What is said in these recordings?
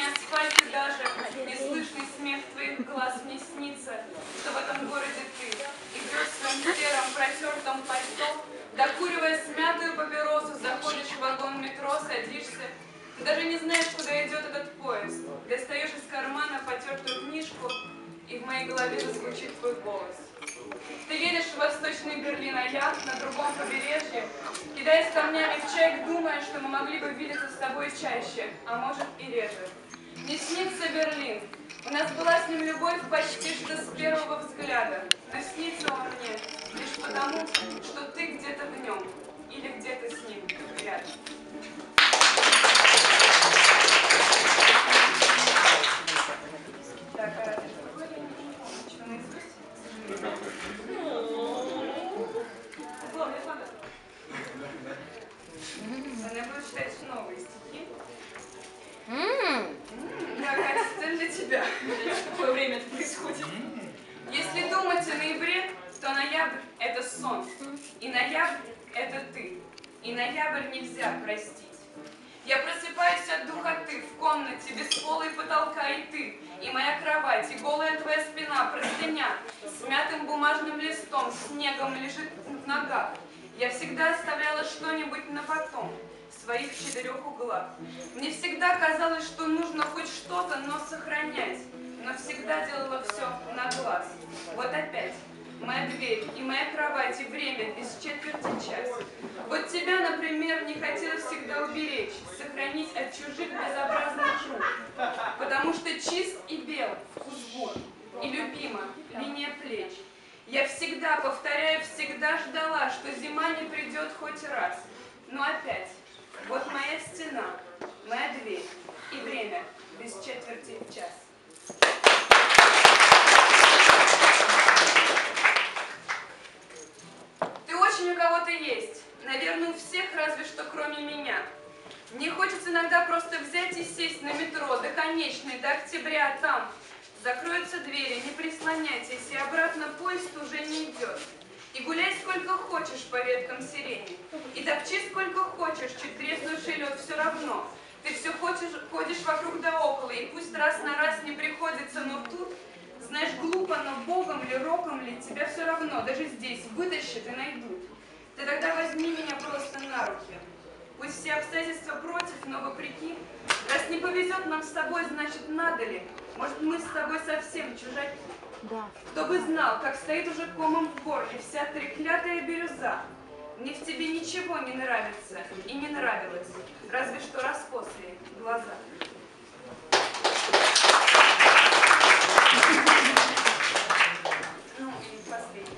асфальте даже, неслышный смех твоих глаз мне снится, что в этом городе ты идешь в своем сером протертом пальто, докуривая смятую папиросу, заходишь в вагон метро, садишься. Ты даже не знаешь, куда идет этот поезд. Достаешь из кармана потертую книжку, и в моей голове зазвучит твой голос. Ты едешь в Восточный Берлин, а я на другом побережье, кидаясь камнями в чайк, думая, что мы могли бы видеться с тобой чаще, а может и реже. Мне снится Берлин. У нас была с ним любовь почти что с первого взгляда, но снится он мне лишь потому, что ты где-то в нем или где-то с ним рядом. Так, а что наизусть? Она будет читать новые стихи. Да, Катя, это для тебя. В какое время это происходит? Если думать о ноябре, то ноябрь – это сон. И ноябрь – это ты. И ноябрь нельзя простить. Я просыпаюсь от духоты в комнате, без пола и потолка, и ты, и моя кровать, и голая твоя спина, простыня, с мятым бумажным листом, снегом лежит в ногах. Я всегда оставляла что-нибудь на потом, в своих 4 углах. Мне всегда казалось, что нужно хоть что-то, но сохранять, но всегда делала все на глаз. Вот опять. Моя дверь и моя кровать, и время без четверти час. Вот тебя, например, не хотела всегда уберечь, сохранить от чужих безобразных рук, потому что чист и бел вкус губ, и любима линия плеч. Я всегда, повторяю, всегда ждала, что зима не придет хоть раз. Но опять, вот моя стена, моя дверь и время без четверти час. У кого-то есть, наверное, у всех, разве что кроме меня. Мне хочется иногда просто взять и сесть на метро до конечной, до октября, а там закроются двери, не прислоняйтесь, и обратно поезд уже не идет. И гуляй сколько хочешь по веткам сирени, и топчи сколько хочешь, чуть треснувший лед, все равно. Ты все ходишь вокруг да около, и пусть раз на раз не приходится, но тут, знаешь, глупо, но богом ли, роком ли, тебя все равно, даже здесь, вытащат и найдут. Ты тогда возьми меня просто на руки. Пусть все обстоятельства против, но вопреки. Раз не повезет нам с тобой, значит, надо ли? Может, мы с тобой совсем чужаки? Да. Кто бы знал, как стоит уже комом в горле вся треклятая бирюза. Мне в тебе ничего не нравится и не нравилось, разве что раскосые глаза. Ну и последнее.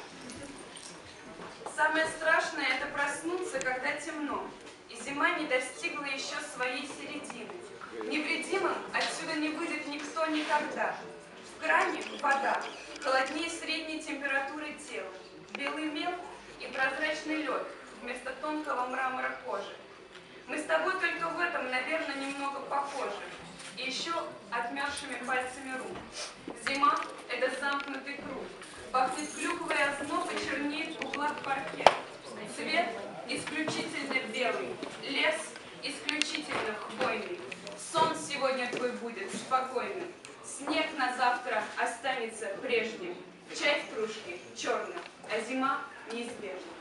Самое страшное – это проснуться, когда темно, и зима не достигла еще своей середины. Невредимым отсюда не выйдет никто никогда. В кране вода, холоднее средней температуры тела, белый мел и прозрачный лед вместо тонкого мрамора кожи. Мы с тобой только в этом, наверное, немного похожи. И еще отмерзшими пальцами рук. Зима – это замкнутый круг. Пахнет клюквой озноб и чернеет в углах паркет. Цвет исключительно белый, лес исключительно хвойный. Сон сегодня твой будет спокойным. Снег на завтра останется прежним. Чай в кружке черным, а зима неизбежна.